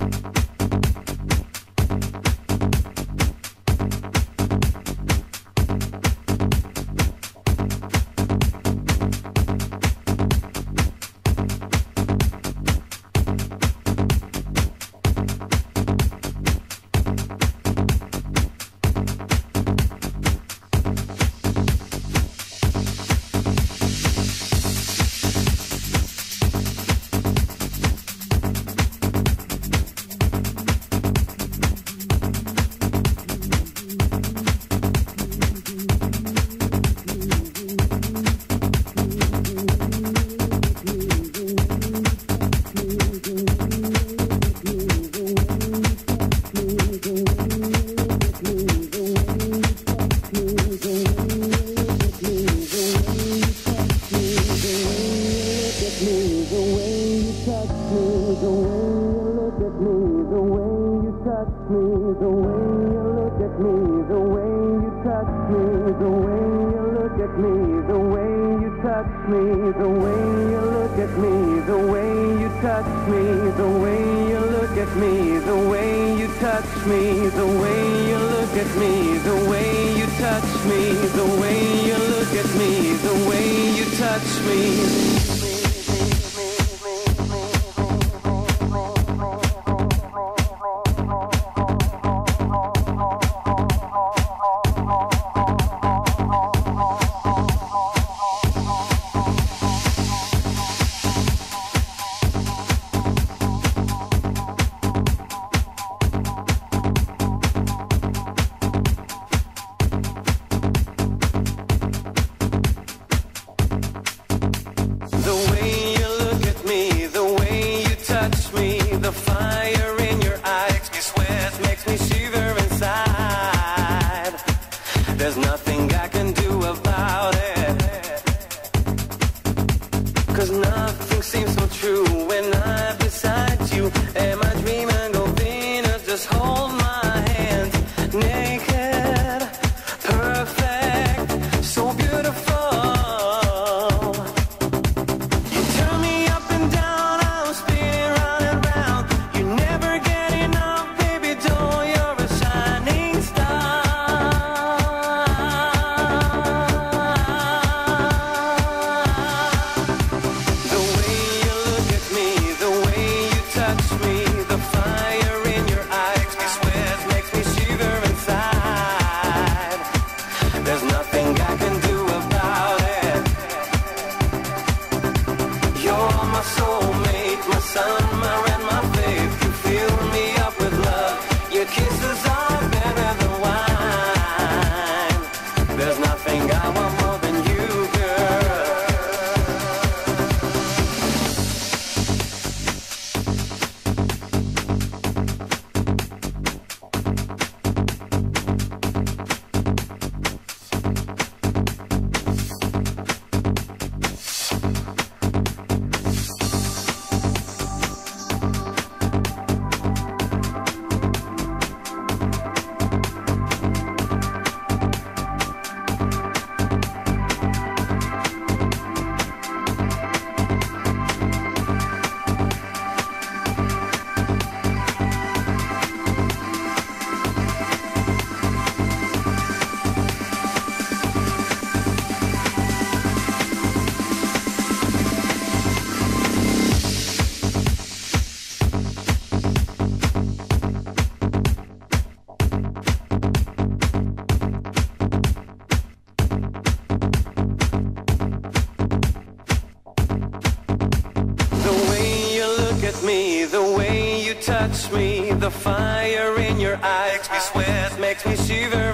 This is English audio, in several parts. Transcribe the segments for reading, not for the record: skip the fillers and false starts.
touch me, the fire in your eyes makes me sweat, makes me shiver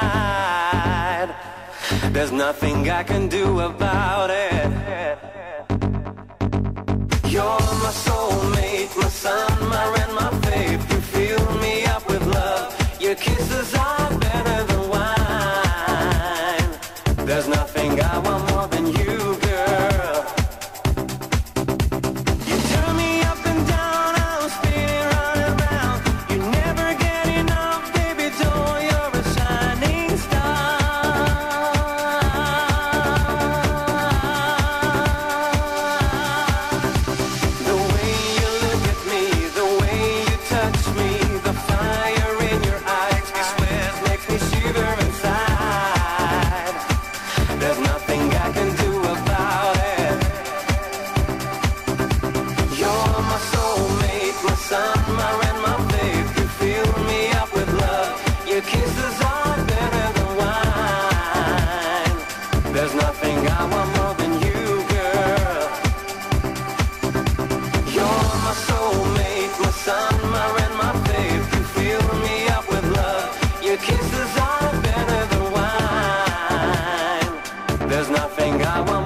inside. There's nothing I can do about it. You're my soulmate, my sun, my rain, my faith. You fill me up with love. Your kisses are better than wine. There's nothing I want more than you, girl. You turn me up and down, I'm spinning round and round. You never get enough, baby doll, you're a shining star. The way you look at me, the way you touch I want